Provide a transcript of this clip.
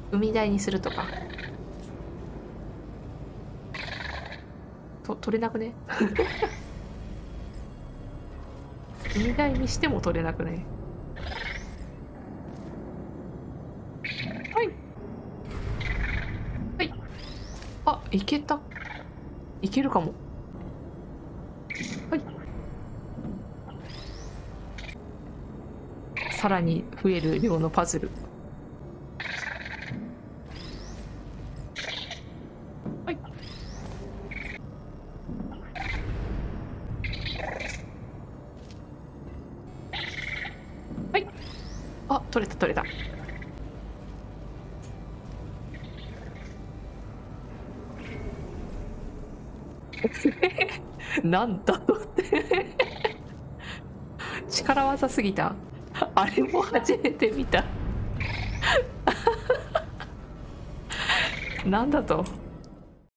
海台にするとか。取れなくね？海台にしても取れなくね？はい。はい。あ、いけた。いけるかも。はい。さらに増える量のパズル。はい。はい。あ、取れた取れた。なんだとって力技すぎた。あれも初めて見た。なんだと。